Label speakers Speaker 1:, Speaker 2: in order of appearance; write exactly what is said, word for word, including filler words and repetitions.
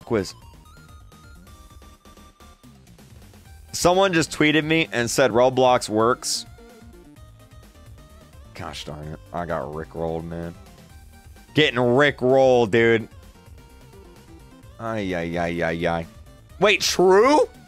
Speaker 1: quiz. Someone just tweeted me and said Roblox works. Gosh darn it. I got rickrolled, man. Getting rickrolled, dude. Ay, ay, ay, ay, ay. Wait, true?